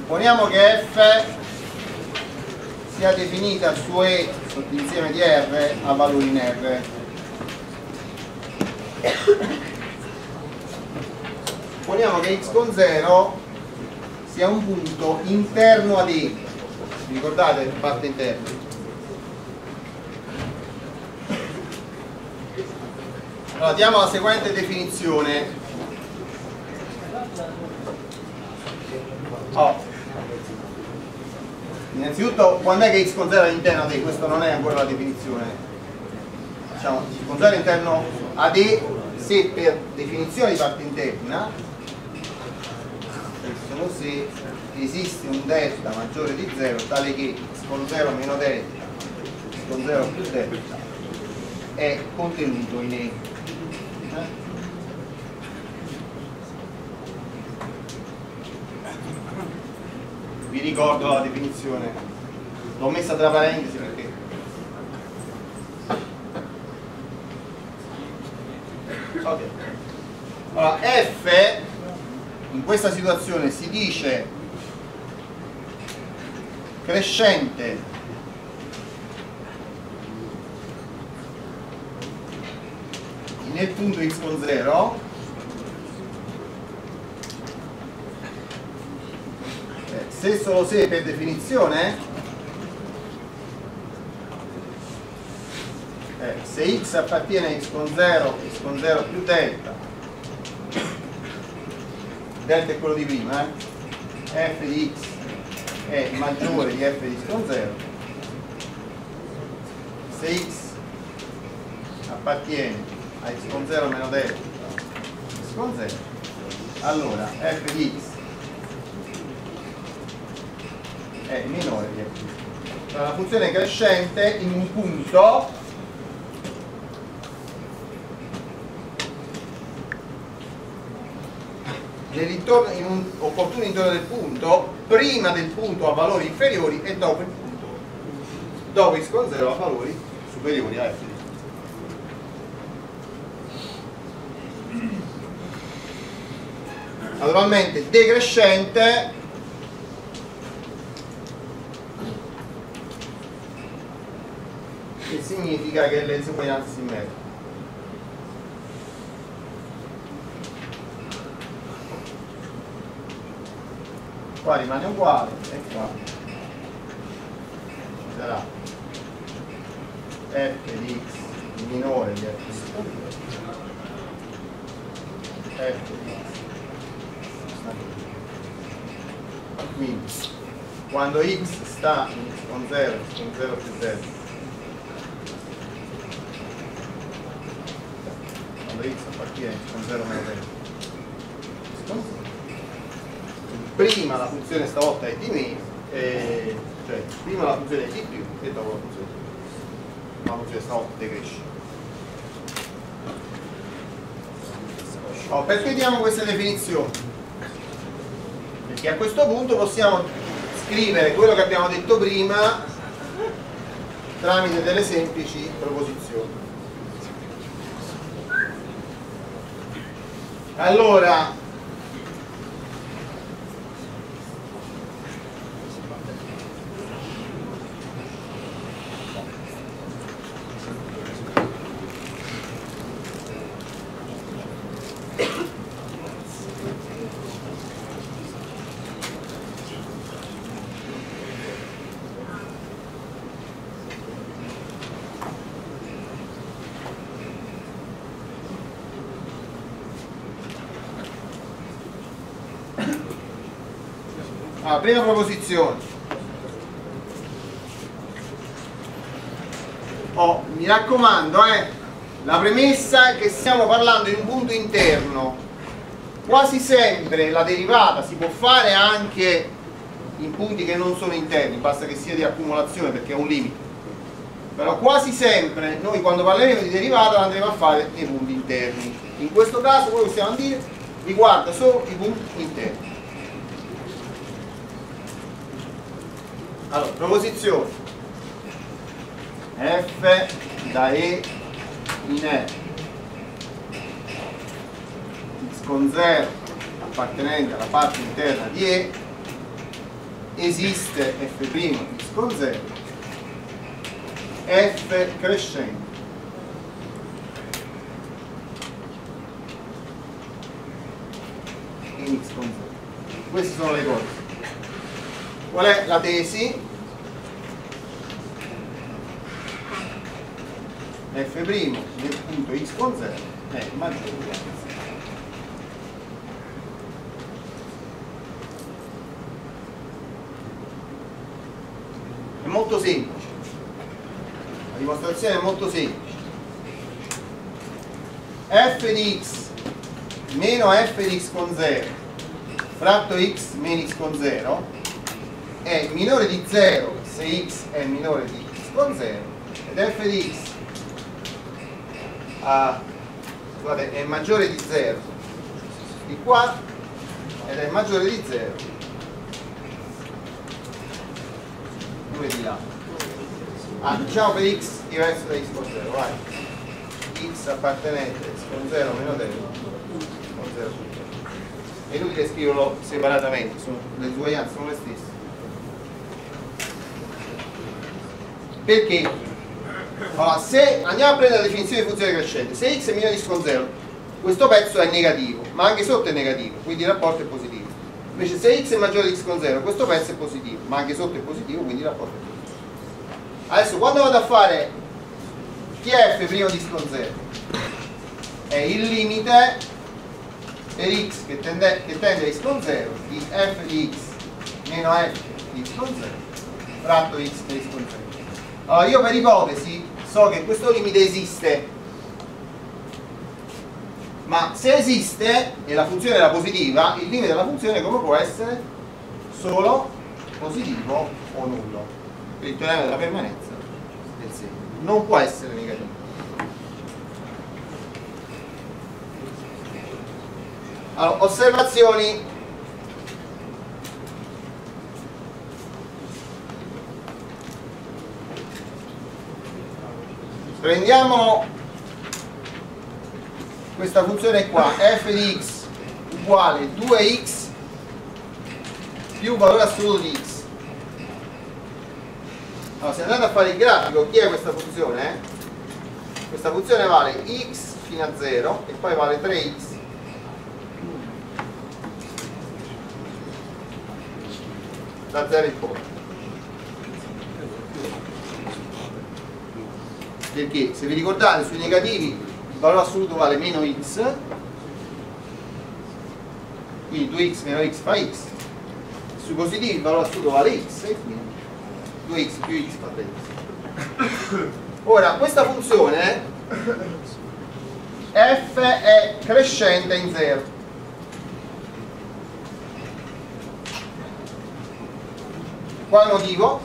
Poniamo che F sia definita su E sottinsieme di R a valori in R. Poniamo che x con 0 sia un punto interno ad E. Vi ricordate parte interna? Allora diamo la seguente definizione. Innanzitutto, quando è che x con 0 è interno ad E? Questa non è ancora la definizione. Diciamo, x con 0 è interno ad E se per definizione di parte interna, solo se esiste un delta maggiore di 0 tale che x con 0 meno delta, x con 0 più delta è contenuto in E. Vi ricordo la definizione, l'ho messa tra parentesi perché ok. Allora, F in questa situazione si dice crescente nel punto x con 0 se solo se per definizione se x appartiene a x con 0 più delta, delta è quello di prima, f di x è maggiore di f di x con 0, se x appartiene a x con 0 meno delta x con 0, allora f di x è minore di f. Allora, la funzione crescente in un punto in un opportuno intorno del punto, prima del punto a valori inferiori e dopo il punto, dopo x con 0 a valori superiori a f. Naturalmente decrescente che significa che le disuguaglianze si mettono. Qua rimane uguale e qua ci sarà f di x minore di f di f di x. Quindi quando x sta in x con 0 più delta, quando x appartiene a x con 0 meno delta, prima la funzione stavolta è di meno, cioè prima la funzione è di più e dopo la funzione stavolta decresce. Perché diamo queste definizioni? Perché a questo punto possiamo scrivere quello che abbiamo detto prima tramite delle semplici proposizioni. Allora, prima proposizione. Mi raccomando, la premessa è che stiamo parlando di un punto interno. Quasi sempre la derivata si può fare anche in punti che non sono interni, basta che sia di accumulazione perché è un limite. Però quasi sempre noi quando parleremo di derivata la andremo a fare nei punti interni. In questo caso quello che stiamo a dire riguarda solo i punti interni. Allora, proposizione f da E in E x con 0 appartenente alla parte interna di E esiste f' di x con 0, f crescente in x con 0. Queste sono le cose. Qual è la tesi? F' del punto x con 0 è maggiore o uguale a 0. È molto semplice, la dimostrazione è molto semplice. F di x meno f di x con 0 fratto x meno x con 0 è minore di 0 se x è minore di x con 0 ed f di x scusate, è maggiore di 0 di qua ed è maggiore di 0 dove di là. Diciamo per x diverso da x con 0, vai. X appartenente x con 0 meno 0 con 0. È inutile scriverlo separatamente, le disuguaglianze sono le stesse. Perché? Allora, se andiamo a prendere la definizione di funzione crescente, se x è minore di x con 0, questo pezzo è negativo, ma anche sotto è negativo, quindi il rapporto è positivo. Invece se x è maggiore di x con 0, questo pezzo è positivo, ma anche sotto è positivo, quindi il rapporto è positivo. Adesso quando vado a fare chi è f' di x con 0? È il limite per x che tende a x con 0 di f di x meno f di x con 0 fratto x per x con 0. Allora io per ipotesi so che questo limite esiste, ma se esiste e la funzione era positiva, il limite della funzione come può essere? Solo positivo o nullo, per il teorema della permanenza del segno. Non può essere negativo. Allora, osservazioni. Prendiamo questa funzione qua, f di x uguale 2x più valore assoluto di x. Allora, se andate a fare il grafico, chi è questa funzione? Questa funzione vale x fino a 0 e poi vale 3x da 0 in poi. Perché se vi ricordate sui negativi il valore assoluto vale meno x, quindi 2x meno x fa x, sui positivi il valore assoluto vale x e quindi 2x più x fa 3x. Ora questa funzione f è crescente in 0. Quale motivo?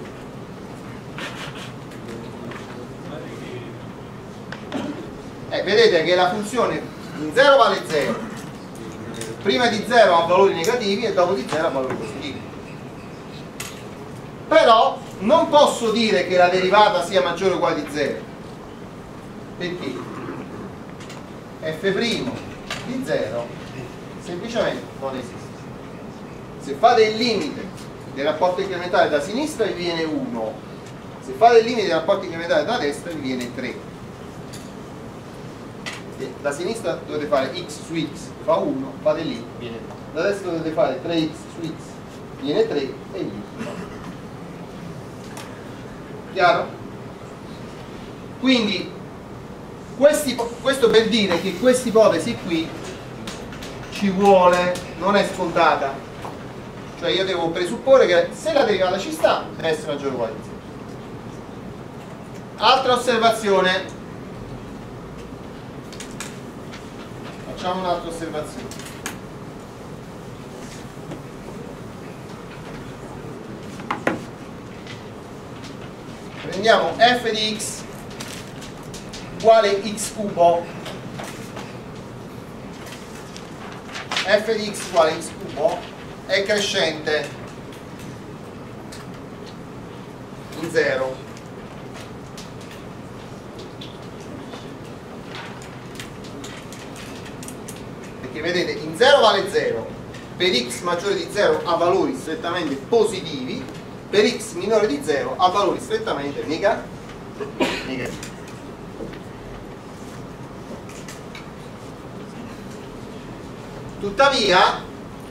Vedete che la funzione in 0 vale 0, prima di 0 ha valori negativi e dopo di 0 ha valori positivi. Però non posso dire che la derivata sia maggiore o uguale di 0. Perché? f' di 0 semplicemente non esiste. Se fate il limite del rapporto incrementale da sinistra vi viene 1, se fate il limite del rapporto incrementale da destra vi viene 3. Da sinistra dovete fare x su x fa 1, fate lì, viene 3. Da destra dovete fare 3x su x, viene 3 e lì. Chiaro? Quindi questo per dire che questa ipotesi qui ci vuole, non è scontata. Cioè io devo presupporre che se la derivata ci sta, deve essere maggiore o uguale a 0. Altra osservazione. Facciamo un'altra osservazione. Prendiamo f di x uguale x cubo, f di x uguale x cubo è crescente in 0. Perché vedete in 0 vale 0, per x maggiore di 0 a valori strettamente positivi, per x minore di 0 a valori strettamente negativi. Tuttavia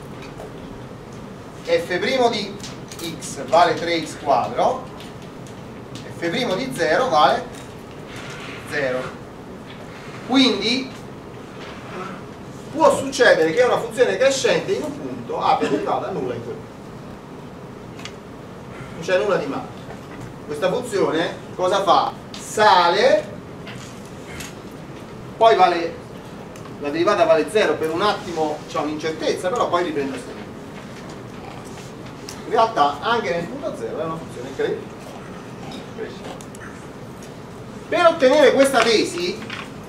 f' di x vale 3x quadro, f' di 0 vale 0. Quindi può succedere che una funzione crescente in un punto abbia derivata nulla in quel punto. Non c'è nulla di male. Questa funzione cosa fa? Sale, poi vale, la derivata vale 0, per un attimo c'è un'incertezza, però poi riprende a salire. In realtà anche nel punto 0 è una funzione crescente. Per ottenere questa tesi,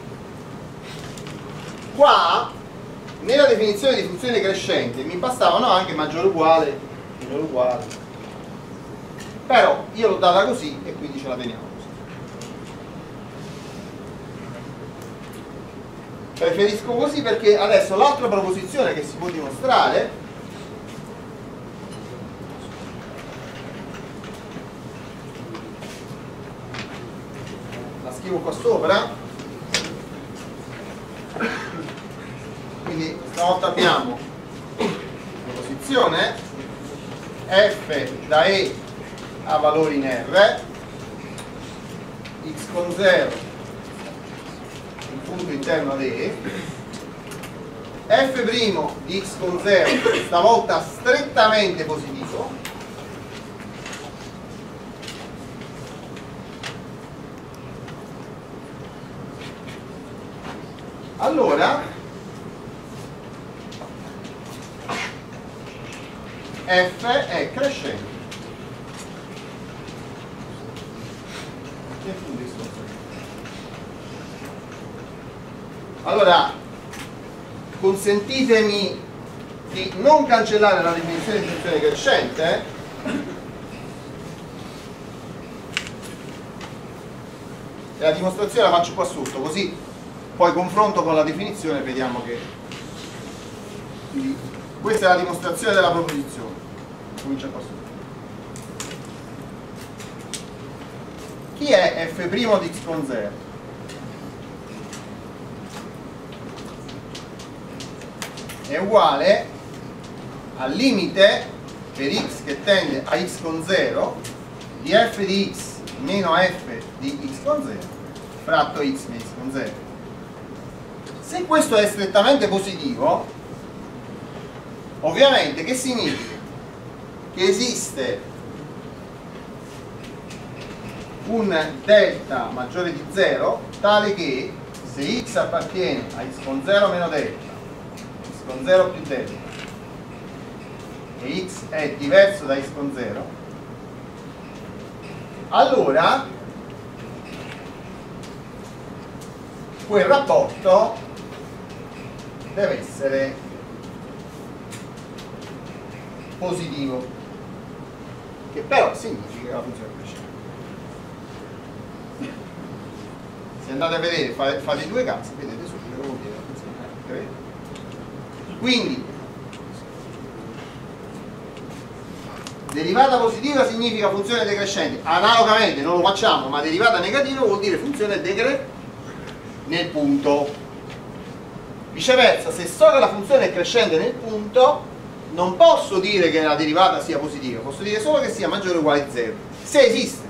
qua nella definizione di funzione crescente mi bastavano anche maggiore o uguale, minore o uguale, però io l'ho data così e quindi ce la teniamo così. Preferisco così perché adesso l'altra proposizione che si può dimostrare la scrivo qua sopra. Quindi stavolta abbiamo la posizione f da E a valori in R, x con 0 il punto interno ad E, f' di x con 0 stavolta strettamente positivo, allora f è crescente. Allora consentitemi di non cancellare la definizione di funzione crescente e la dimostrazione la faccio qua sotto, così poi confronto con la definizione e vediamo che quindi, questa è la dimostrazione della proposizione. Comincia qua sotto. Chi è f' di x con 0? È uguale al limite per x che tende a x con 0 di f di x meno f di x con 0 fratto x meno x con 0. Se questo è strettamente positivo, ovviamente che significa? Che esiste un delta maggiore di 0 tale che se x appartiene a x con 0 meno delta, x con 0 più delta e x è diverso da x con 0, allora quel rapporto deve essere positivo, che però significa che la funzione crescente. Se andate a vedere, fate i due casi, vedete subito che vuol dire la funzione crescente. Quindi derivata positiva significa funzione decrescente. Analogamente non lo facciamo, ma derivata negativa vuol dire funzione decrescente nel punto. Viceversa, se so che la funzione è crescente nel punto, non posso dire che la derivata sia positiva, posso dire solo che sia maggiore o uguale a 0, se esiste.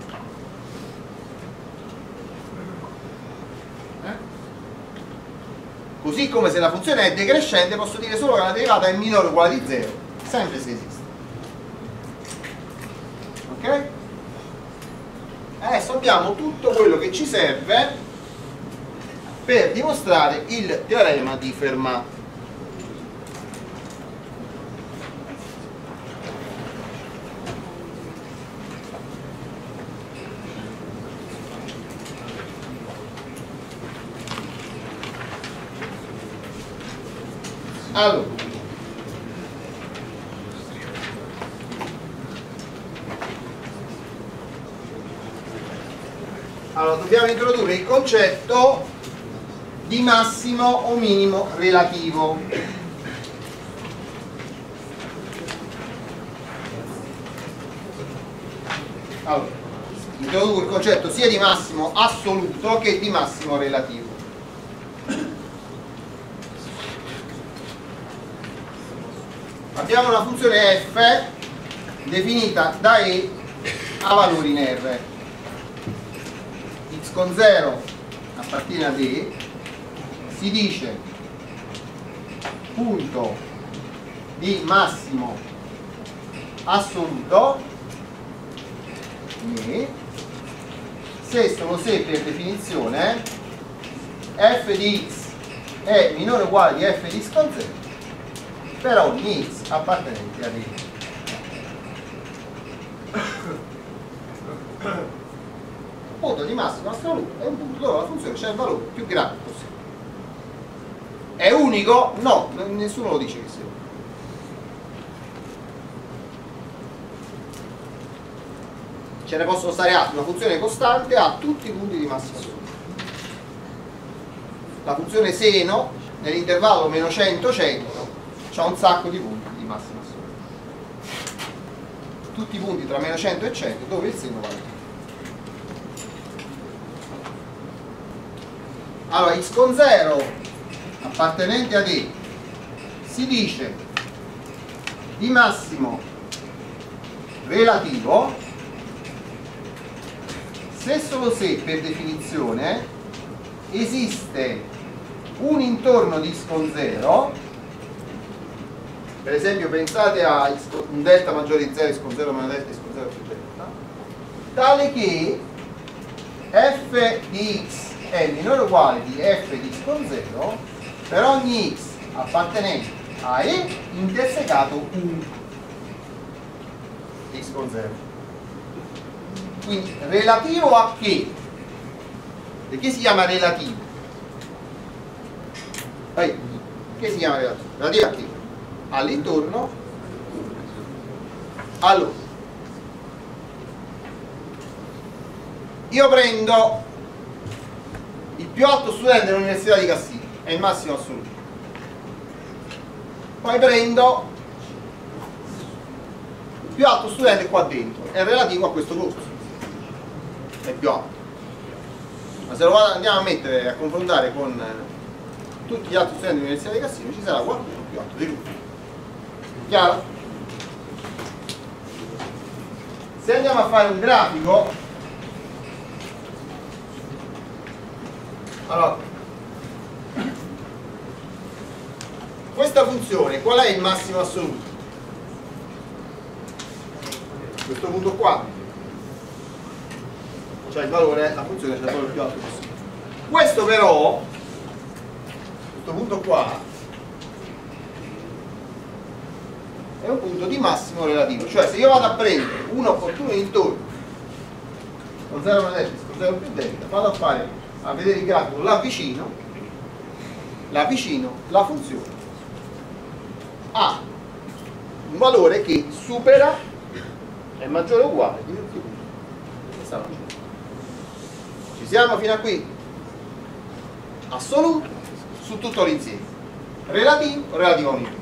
Così come se la funzione è decrescente posso dire solo che la derivata è minore o uguale di 0, sempre se esiste. Ok? Adesso abbiamo tutto quello che ci serve per dimostrare il teorema di Fermat. Allora, dobbiamo introdurre il concetto di massimo o minimo relativo. Allora, introduco il concetto sia di massimo assoluto che di massimo relativo. Abbiamo una funzione f definita da E a valori in R. X con 0 appartiene ad E, si dice punto di massimo assoluto E, se solo se per definizione f di x è minore o uguale di f di x con 0 per ogni x appartenente ad E. Punto di massimo assoluto è un punto dove la funzione c'è il valore più grande possibile. È unico? No, nessuno lo dice che sia unico. Ce ne possono stare altri. Una funzione costante ha tutti i punti di massimo assoluto. La funzione seno nell'intervallo meno 100-100 c'ha un sacco di punti di massimo assoluto. Tutti i punti tra meno 100 e 100 dove il seno vale. Allora, x con 0 appartenente ad E si dice di massimo relativo se solo se per definizione esiste un intorno di x con 0, per esempio pensate a un delta maggiore di 0, x con 0 meno delta, x con 0 più delta, tale che f di x è minore o uguale di f di x con 0 per ogni x appartenente a E intersecato 1 x con 0. Quindi relativo a che? Perché si chiama relativo? Che si chiama relativo? Relativo a che? All'intorno allora io prendo il più alto studente dell'Università di Cassino, è il massimo assoluto, poi prendo il più alto studente qua dentro, è relativo a questo corso, è più alto, ma se lo andiamo a mettere a confrontare con tutti gli altri studenti dell'Università di Cassino ci sarà qualcuno più alto di lui. Chiaro? Se andiamo a fare un grafico, allora questa funzione qual è il massimo assoluto? Questo punto qua, cioè il valore, la funzione c'è il valore più alto possibile. Questo però, questo punto qua è un punto di massimo relativo, cioè se io vado a prendere un opportuno intorno con 0 meno delta, con 0 più delta, vado a vedere il grafico là vicino, la funzione ha un valore che supera, è maggiore o uguale di tutti i punti. Ci siamo fino a qui? Assoluto su tutto l'insieme, relativo a un intorno.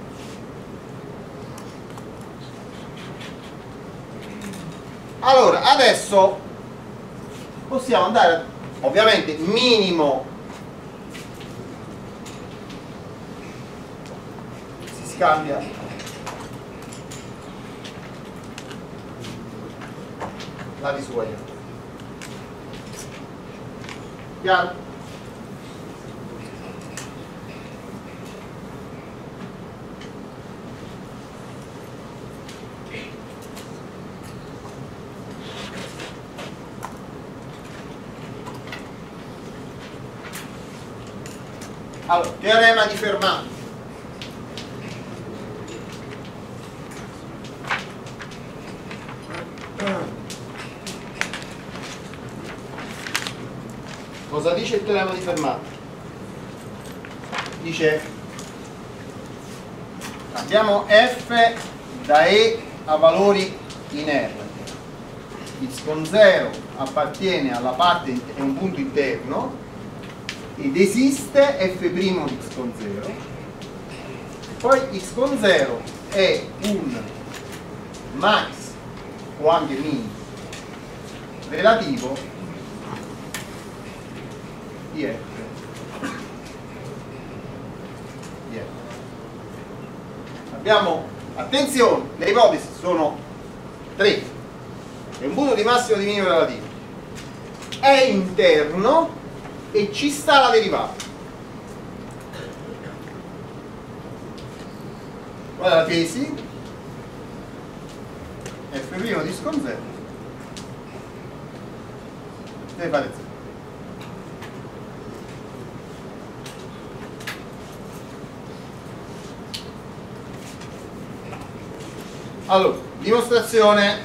Allora, adesso possiamo andare, ovviamente minimo si scambia la disuguaglianza. Chiaro? Allora, teorema di Fermat. Cosa dice il teorema di Fermat? Dice abbiamo f da E a valori in R, x con 0 appartiene alla parte, è un punto interno ed esiste f' di x con 0, poi x con 0 è un max o anche min relativo di f di f. Abbiamo, attenzione, le ipotesi sono 3. È un punto di massimo di minimo relativo, è interno e ci sta la derivata. Qual è la tesi? F' di scon 0 deve fare 0. Allora, dimostrazione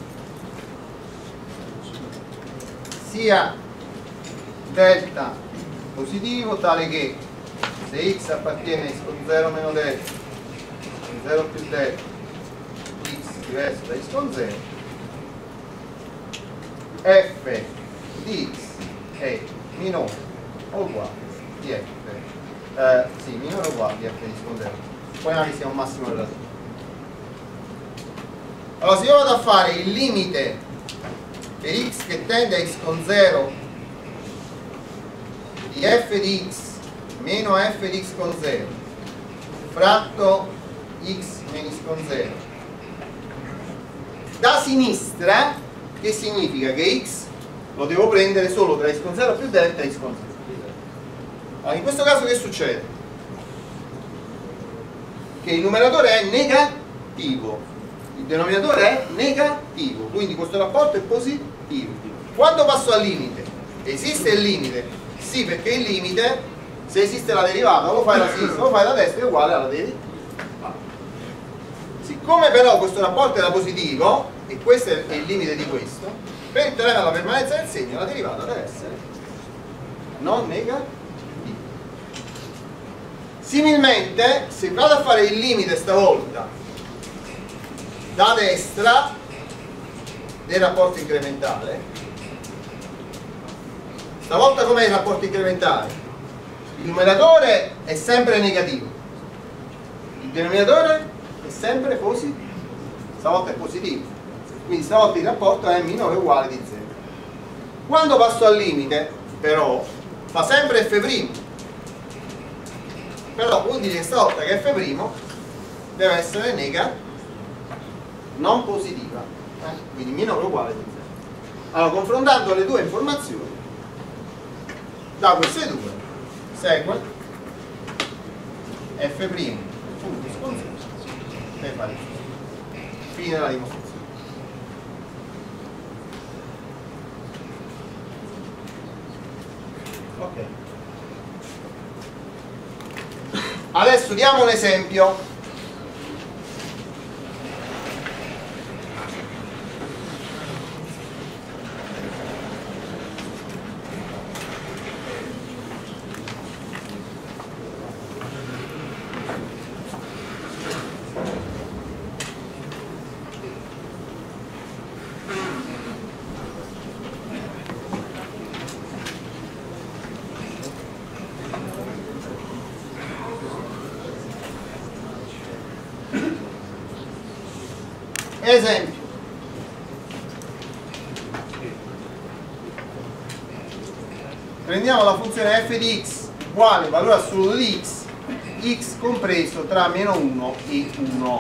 sia delta positivo tale che se x appartiene a x con 0 meno delta, 0 più delta, x diverso da x con 0, f di x è minore o uguale di f, sì, minore o uguale di f di x con 0, poi anche sia un massimo relativo. Allora, se io vado a fare il limite per x che tende a x con 0 di f di x meno f di x con 0 fratto x meno x con 0 da sinistra, che significa che x lo devo prendere solo tra x con 0 più delta e x con 0. Allora, in questo caso che succede? Che il numeratore è negativo, il denominatore è negativo, quindi questo rapporto è positivo. Quando passo al limite, esiste il limite? Sì, perché il limite, se esiste la derivata, o lo fai da sinistra o lo fai da destra, è uguale alla derivata. Siccome però questo rapporto era positivo, e questo è il limite di questo, per il teorema della permanenza del segno, la derivata deve essere non negativa. Similmente, se vado a fare il limite stavolta da destra del rapporto incrementale, stavolta com'è il rapporto incrementale? Il numeratore è sempre negativo, il denominatore è sempre positivo, stavolta è positivo, quindi stavolta il rapporto è minore o uguale di 0. Quando passo al limite però fa sempre f', però vuol dire che stavolta che f' deve essere negativo, non positiva, quindi minore o uguale di 0. Allora, confrontando le due informazioni, da queste due segue f' punto con 0 per fare fine della dimostrazione. Ok, adesso diamo un esempio. Esempio, prendiamo la funzione f di x uguale valore assoluto di x compreso tra meno 1 e 1.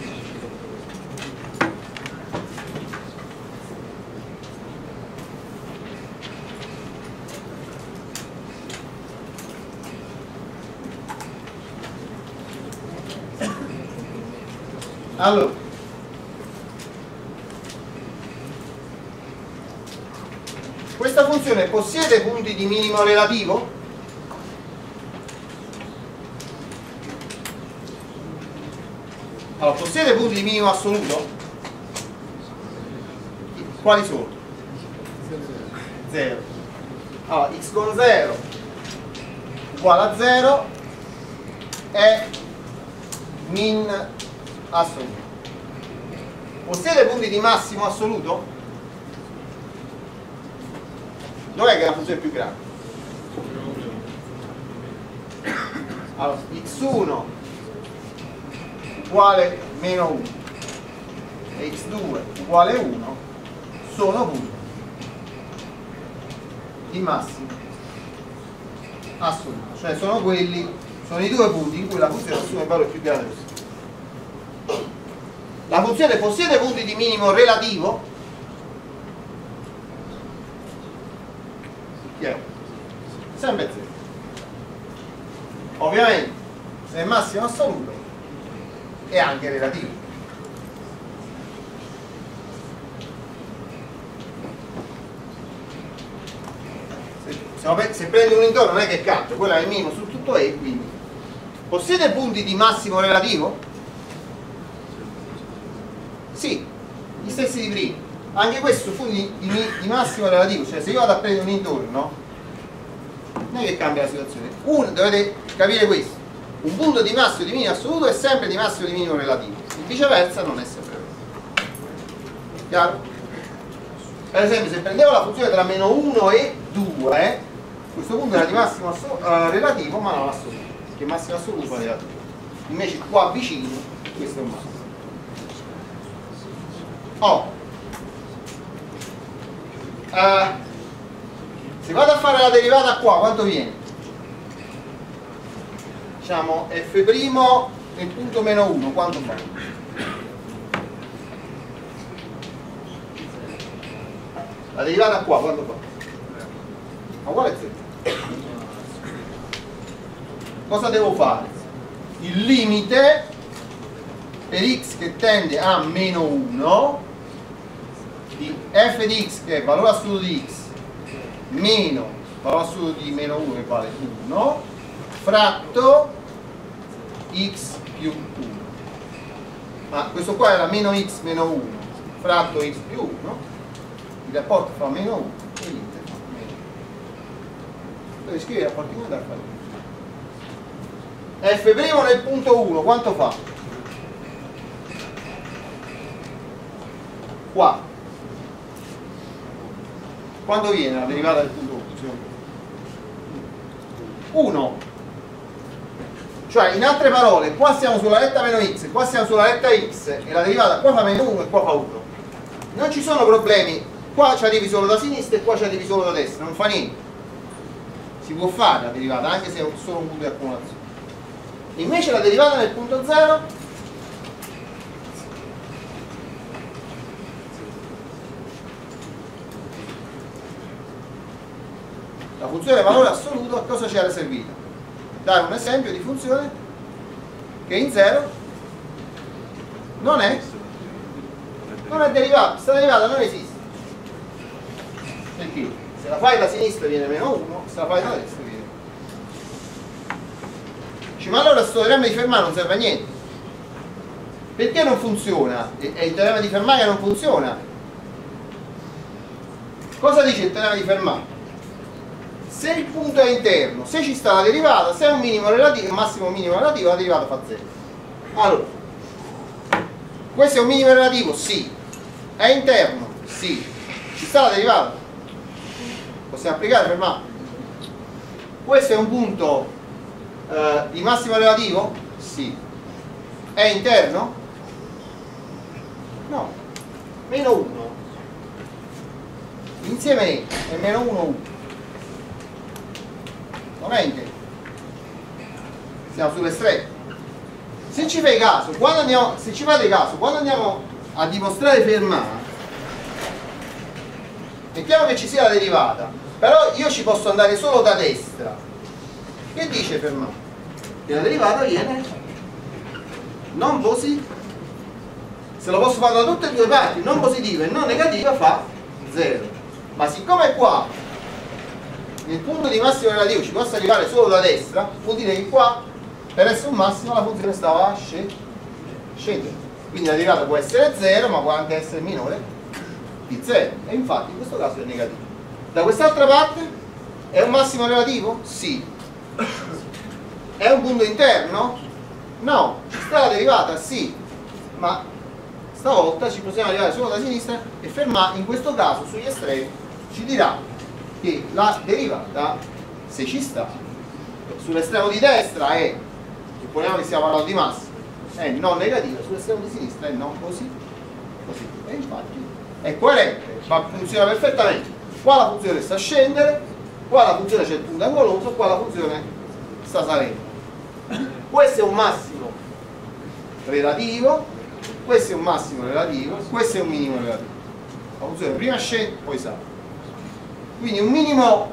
Allora, questa funzione possiede punti di minimo relativo? Allora, possiede punti di minimo assoluto? Quali sono? 0. Allora, x con 0 uguale a 0 è min assoluto. Possiede punti di massimo assoluto? Dov'è che è la funzione più grande? Allora, x1 uguale meno 1 e x2 uguale 1 sono punti di massimo assoluto, cioè sono i due punti in cui la funzione assume il valore più grande possibile. La funzione possiede punti di minimo relativo? Sempre 0. Ovviamente se è massimo assoluto è anche relativo. Se prendi un intorno non è che cambia, quello è il minimo su tutto E, quindi possiede punti di massimo relativo? Sì, gli stessi di prima. Anche questo sono punti di massimo relativo, cioè se io vado a prendere un intorno non è che cambia la situazione. Dovete capire questo: un punto di massimo di minimo assoluto è sempre di massimo di minimo relativo, e viceversa non è sempre vero. Chiaro? Per esempio, se prendevo la funzione tra meno 1 e 2, questo punto era di massimo relativo ma non assoluto, perché massimo assoluto è relativo. Invece qua vicino questo è un massimo. Se vado a fare la derivata qua, quanto viene? Diciamo f' nel punto meno 1, quanto fa? La derivata qua, quanto fa? Ma quale è 0? Cosa devo fare? Il limite per x che tende a meno 1 di f di x, che è valore assoluto di x, meno valore assoluto di meno 1 che vale 1, fratto x più 1. Ma questo qua era meno x meno 1 fratto x più 1, il rapporto fa meno 1 e l'iter fa meno 1. Devi scrivere i rapporti come da fare. F' nel punto 1 quanto fa? Qua. Quando viene la derivata del punto 1? Cioè, in altre parole, qua siamo sulla retta meno x, qua siamo sulla retta x e la derivata qua fa meno 1 e qua fa 1. Non ci sono problemi, qua ci arrivi solo da sinistra e qua ci arrivi solo da destra, non fa niente. Si può fare la derivata anche se è solo un punto di accumulazione. Invece la derivata nel punto 0 la funzione valore assoluto a cosa ci era servita? Dare un esempio di funzione che in 0 non è derivata, questa derivata non esiste. Perché? Se la fai da sinistra viene meno 1, se la fai da destra viene 1. Ma allora questo teorema di Fermat non serve a niente. Perché non funziona? È il teorema di Fermat che non funziona. Cosa dice il teorema di Fermat? Se il punto è interno, se ci sta la derivata, se è un minimo relativo, un massimo minimo relativo, la derivata fa 0. Allora, questo è un minimo relativo? Sì. È interno? Sì. Ci sta la derivata? Possiamo applicare Fermat? Questo è un punto di massimo relativo? Sì. È interno? No. Meno 1. Insieme è meno 1, 1. Non è interno. Siamo sull'estremo. Se ci fai caso, se ci fate caso, quando andiamo a dimostrare Fermat, mettiamo che ci sia la derivata, però io ci posso andare solo da destra. Che dice Fermat? Che la derivata viene non positiva. Se lo posso fare da tutte e due parti, non positiva e non negativa, fa 0. Ma siccome qua nel punto di massimo relativo ci posso arrivare solo da destra, vuol dire che qua per essere un massimo la funzione stava a scendere. Quindi la derivata può essere 0, ma può anche essere minore di 0. E infatti in questo caso è negativo. Da quest'altra parte è un massimo relativo? Sì. È un punto interno? No. Ci sta la derivata? Sì. Ma stavolta ci possiamo arrivare solo da sinistra e Fermat in questo caso sugli estremi ci dirà che la derivata, se ci sta, sull'estremo di destra è, supponiamo che stiamo parlando di massimo, è non negativa, sull'estremo di sinistra è non positiva. E infatti è coerente, ma funziona perfettamente. Qua la funzione sta a scendere, qua la funzione c'è il punto angoloso, qua la funzione sta salendo. Questo è un massimo relativo, questo è un massimo relativo, questo è un minimo relativo. La funzione prima scende, poi sale. Quindi un minimo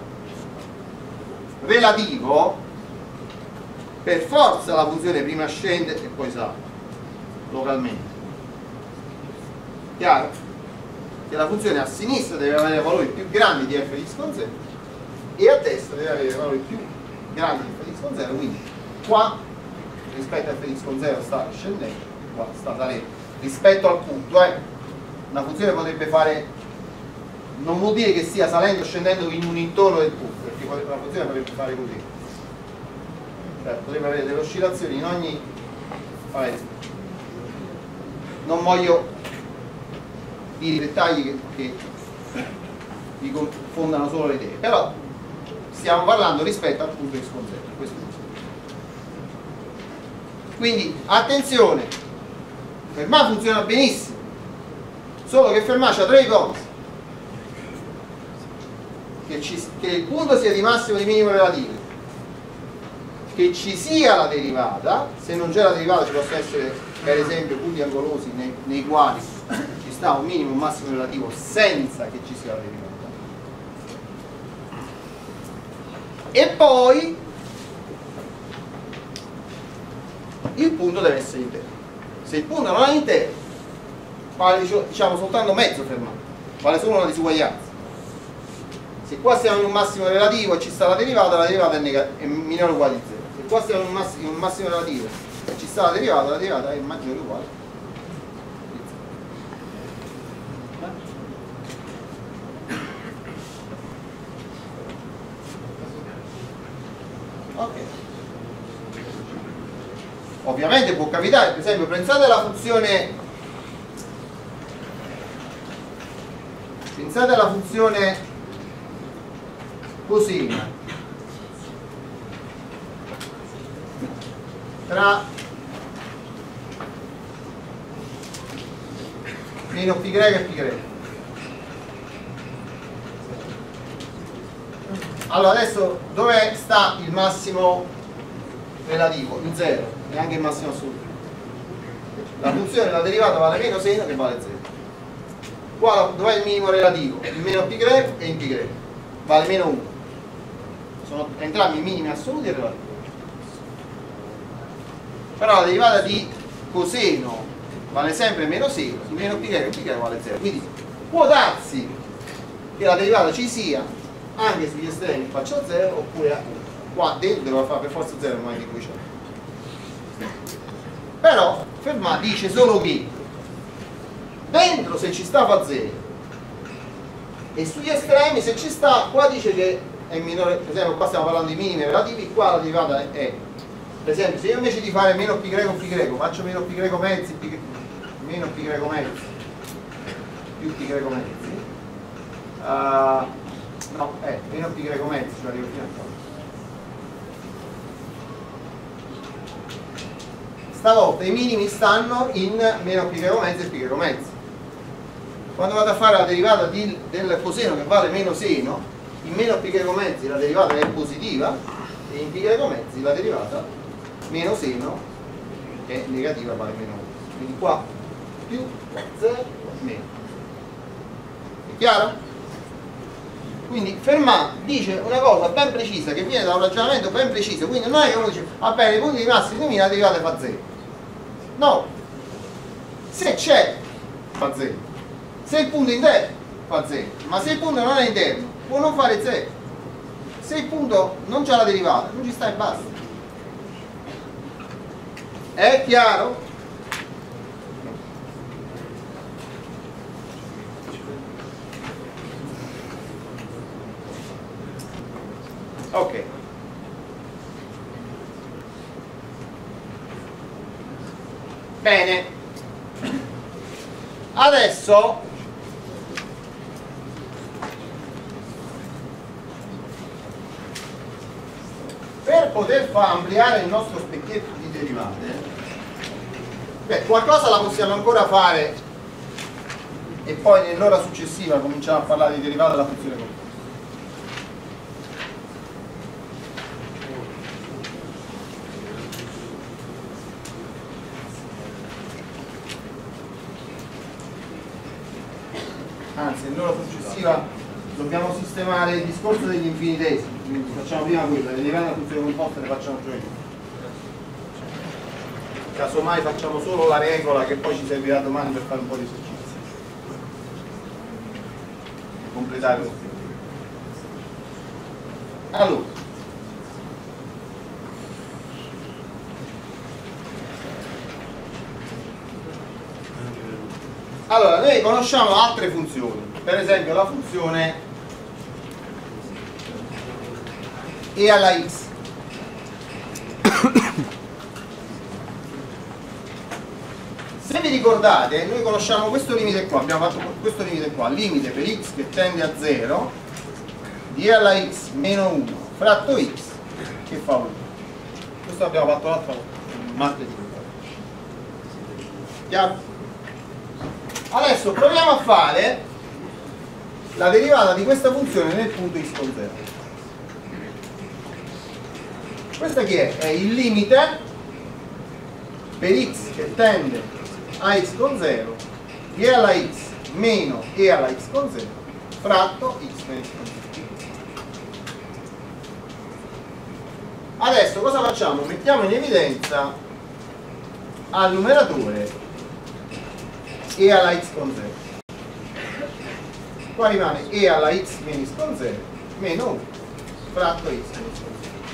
relativo, per forza la funzione prima scende e poi sale localmente. Chiaro? Che la funzione a sinistra deve avere valori più grandi di f di x con 0 e a destra deve avere valori più grandi di f di x con 0, quindi qua rispetto a f di x con 0 sta scendendo, qua sta salendo rispetto al punto. Una funzione potrebbe fare, non vuol dire che stia salendo o scendendo in un intorno del punto, perché una funzione potrebbe fare così, cioè potrebbe avere delle oscillazioni in ogni. Non voglio dire i dettagli che vi confondano solo le idee, però stiamo parlando rispetto al punto x con 0, questo è. Quindi attenzione, Fermat funziona benissimo, solo che Fermat ha tre ipotesi: che il punto sia di massimo o di minimo relativo, che ci sia la derivata. Se non c'è la derivata ci possono essere per esempio punti angolosi nei quali ci sta un minimo e un massimo relativo senza che ci sia la derivata. E poi il punto deve essere interno. Se il punto non è interno, vale diciamo soltanto mezzo Fermat, vale solo una disuguaglianza. Se qua siamo in un massimo relativo e ci sta la derivata è minore o uguale di 0. Se qua siamo in un massimo relativo e ci sta la derivata è maggiore o uguale di 0. Ok. Ovviamente può capitare, per esempio, pensate alla funzione cosina tra meno π e π. Allora adesso dove sta il massimo relativo? In 0, e anche il massimo assoluto. La funzione della derivata vale meno seno che vale 0. Qua dov'è il minimo relativo? In meno π e in π, vale meno 1. Sono entrambi minimi assoluti e relativi. Però la derivata di coseno vale sempre meno seno, in meno π e π vale 0. Quindi può darsi che la derivata ci sia anche sugli estremi faccia 0, oppure qua dentro dove fa per forza 0 nel momento in cui c'è. Però Fermat dice solo che dentro se ci sta fa 0 e sugli estremi se ci sta, qua dice che è minore. Per esempio qua stiamo parlando di minimi relativi, qua la derivata è, per esempio, se io invece di fare meno π o π faccio meno π mezzi, meno π mezzi più π mezzi, meno π mezzi, cioè arrivo fino a qua. Stavolta i minimi stanno in meno π mezzi e π mezzi. Quando vado a fare la derivata del coseno che vale meno seno, in meno π mezzi la derivata è positiva e in π mezzi la derivata meno seno è negativa, vale meno 1. Quindi qua più 0 meno. È chiaro? Quindi Fermat dice una cosa ben precisa, che viene da un ragionamento ben preciso. Quindi non è che uno dice va bene, i punti di massimo 2000 la derivata fa 0. No, se c'è fa 0, se il punto è interno fa 0, ma se il punto non è interno può non fare 0. Se il punto non c'ha la derivata non ci sta e basta. È chiaro? Ok. Bene. Adesso per poter ampliare il nostro specchietto di derivate, qualcosa la possiamo ancora fare e poi nell'ora successiva cominciamo a parlare di derivata della funzione complessa. anzi nell'ora successiva dobbiamo sistemare il discorso degli infinitesimi, quindi facciamo prima quello, le derivate della funzione composta le facciamo giovedì. Casomai facciamo solo la regola che poi ci servirà domani per fare un po' di esercizi, completare lo studio. Allora, noi conosciamo altre funzioni, per esempio la funzione e alla x. Se vi ricordate, noi conosciamo questo limite qua, abbiamo fatto questo limite qua, limite per x che tende a 0 di e alla x meno 1 fratto x che fa 1. Questo abbiamo fatto l'altra martedì. Chiaro? Adesso proviamo a fare la derivata di questa funzione nel punto x con 0. Questa chi è? È il limite per x che tende a x con 0 di e alla x meno e alla x con 0 fratto x meno x con 0. Adesso cosa facciamo? Mettiamo in evidenza al numeratore e alla x con 0. Qua rimane e alla x meno x con 0 meno 1 fratto x meno x con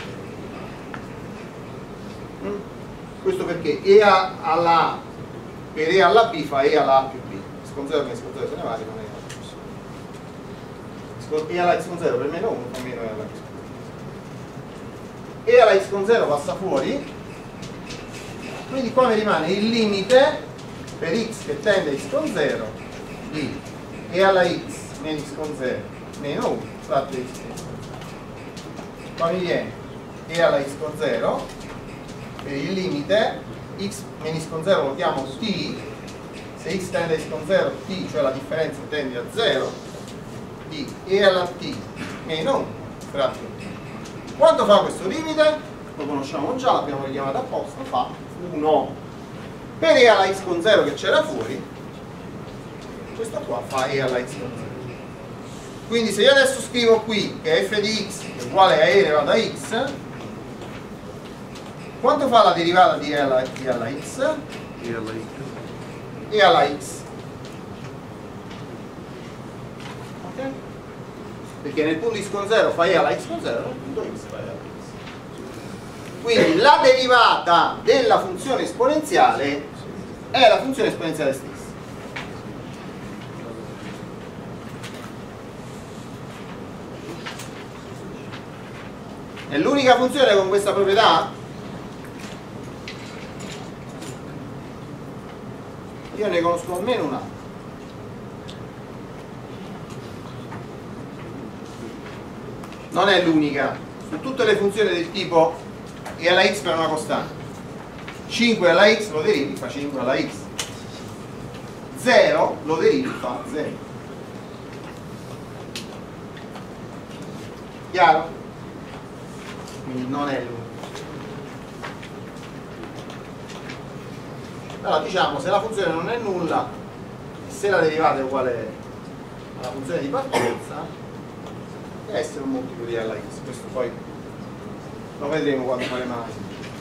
0. Questo perché e alla a per e alla b fa e alla a più b. X con 0 meno x con 0 se ne va, rimane e alla x con 0 per meno 1 fa meno e alla x con 0. E alla x con 0 passa fuori, quindi qua mi rimane il limite per x che tende a x con 0 di e alla x meno x con 0 meno 1 fratto x con 0. Qua mi viene e alla x con 0 per il limite x meno x con 0 lo chiamo t, se x tende a x con 0 t, cioè la differenza tende a 0 di e alla t meno 1 fratto t. Quanto fa questo limite? Lo conosciamo già, l'abbiamo richiamato apposta, fa 1. Per e alla x con 0 che c'era fuori, questo qua fa e alla x con 0. Quindi se io adesso scrivo qui che f di x è uguale a e elevato a x, quanto fa la derivata di e alla x? E alla x. Ok? Perché nel punto x con 0 fa e alla x con 0, nel punto x fa e alla x. Quindi la derivata della funzione esponenziale è la funzione esponenziale stessa. È l'unica funzione con questa proprietà? Io ne conosco almeno un'altra. Non è l'unica. Su tutte le funzioni del tipo e alla x per una costante, 5 alla x lo derivi fa 5 alla x, 0 lo derivi fa 0. Chiaro? Quindi non è l'unico. Allora diciamo, se la funzione non è nulla, se la derivata è uguale alla funzione di partenza, deve essere un multiplo di alla x. Questo poi lo vedremo quando faremo l'analisi.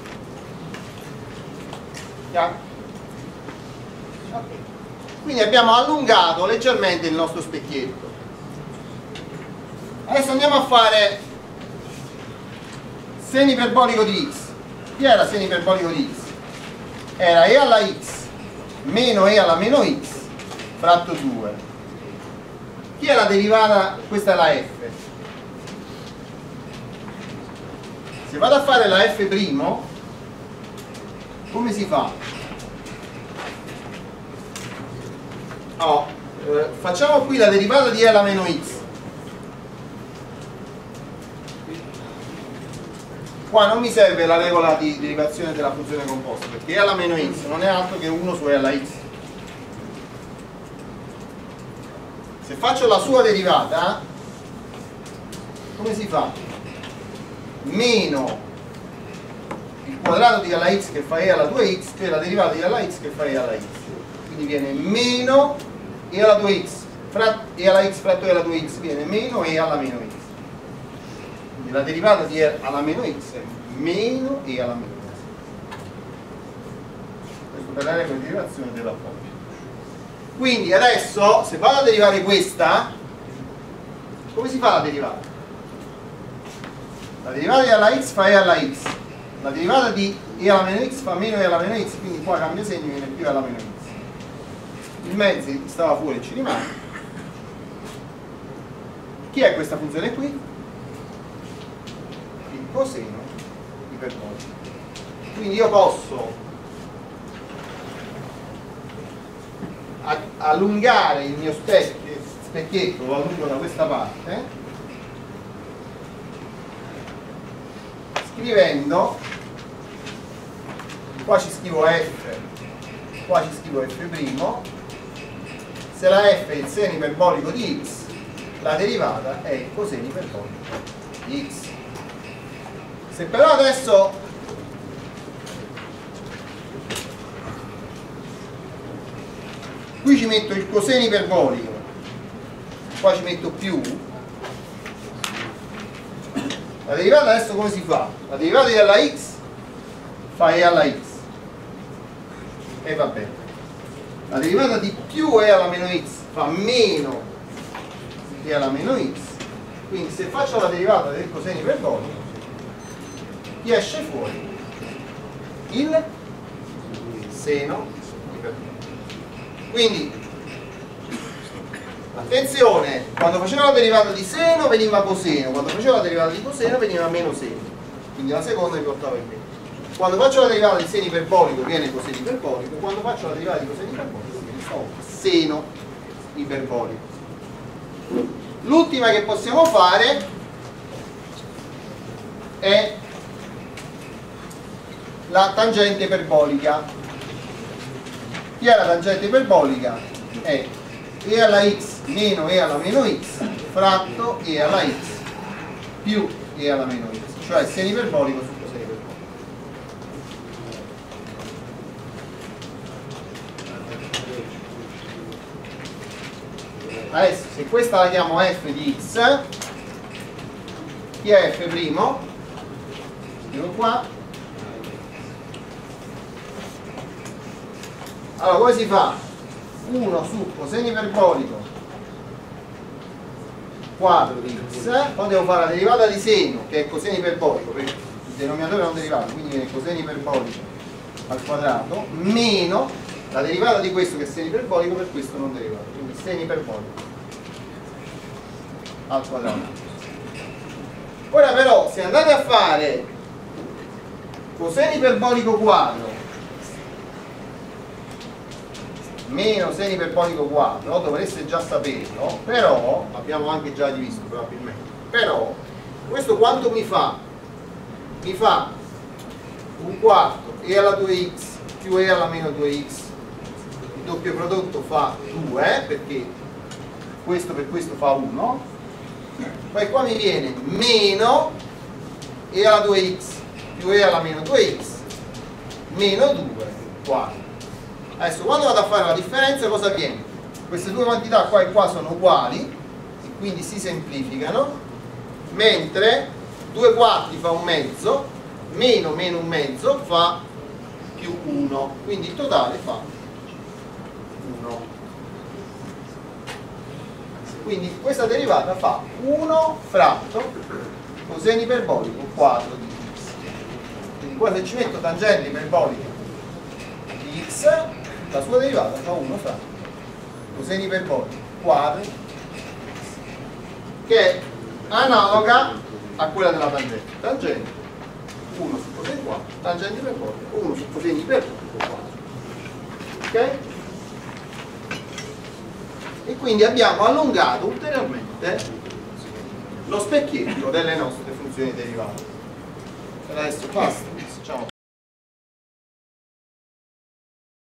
Chiaro? Okay. Quindi abbiamo allungato leggermente il nostro specchietto. Adesso andiamo a fare seno iperbolico di x. Chi era seno iperbolico di x? Era e alla x meno e alla meno x fratto 2. Chi è la derivata? Questa è la f. Se vado a fare la f', come si fa? Oh, facciamo qui la derivata di e alla meno x. Qua non mi serve la regola di derivazione della funzione composta, perché e alla meno x non è altro che 1 su e alla x. Se faccio la sua derivata, come si fa? Meno il quadrato di alla x che fa e alla 2x più la derivata di alla x che fa e alla x. Quindi viene meno e alla 2x e alla x fratto e alla 2x viene meno e alla meno x. Quindi la derivata di e alla meno x è meno e alla meno x. Questo per la regola di derivazione del rapporto. Quindi adesso, se vado a derivare questa, come si fa la derivata? La derivata di e alla x fa e alla x. La derivata di e alla meno x fa meno e alla meno x, quindi qua cambia segno, viene più e alla meno x. Il mezzo stava fuori e ci rimane. Chi è questa funzione qui? Il coseno iperbolico. Quindi io posso allungare il mio specchietto, lo allungo da questa parte, scrivendo, qua ci scrivo f, qua ci scrivo f', se la f è il seno iperbolico di x, la derivata è il coseno iperbolico di x. Se però adesso qui ci metto il coseno iperbolico, qua ci metto più, la derivata adesso come si fa? La derivata di alla x fa e alla x e va bene. La derivata di più e alla meno x fa meno e alla meno x. Quindi se faccio la derivata del coseno iperbolico, chi esce fuori? Il seno iperbolico. Quindi attenzione, quando facevo la derivata di seno veniva coseno, quando facevo la derivata di coseno veniva meno seno, quindi la seconda mi portava in meno. Quando faccio la derivata di seno iperbolico viene coseno iperbolico, quando faccio la derivata di coseno iperbolico viene seno iperbolico. L'ultima che possiamo fare è la tangente iperbolica. Chi è la tangente iperbolica? È e alla x meno e alla meno x fratto e alla x più e alla meno x, cioè seno iperbolico su coseno iperbolico. Adesso se questa la chiamo f di x, chi è f'? Scrivo qua. Allora come si fa? 1 su coseno iperbolico quadro di x, poi devo fare la derivata di seno che è coseno iperbolico, perché il denominatore è un derivato, quindi viene coseno iperbolico al quadrato, meno la derivata di questo che è seno iperbolico per questo non derivato, quindi seno iperbolico al quadrato. Ora però se andate a fare coseno iperbolico quadro meno seno iperbolico quadro, dovreste già saperlo, però l'abbiamo anche già rivisto probabilmente, però questo quanto mi fa? Mi fa un quarto e alla 2x più e alla meno 2x, il doppio prodotto fa 2 perché questo per questo fa 1, poi qua mi viene meno e alla 2x più e alla meno 2x meno 2 quarto. Adesso quando vado a fare la differenza cosa avviene? Queste due quantità qua e qua sono uguali e quindi si semplificano, mentre 2 quarti fa un mezzo, meno meno un mezzo fa più 1, quindi il totale fa 1. Quindi questa derivata fa 1 fratto coseno iperbolico quadro di x. Quindi qua se ci metto tangente iperbolica di x, la sua derivata fa 1 fratto coseno iperbolico quadro che è analoga a quella della tangente. Tangente 1 su coseno quadro, tangente iperbolico 1 su coseno iperbolico quadro. Ok? E quindi abbiamo allungato ulteriormente lo specchietto delle nostre funzioni derivate. Per adesso basta.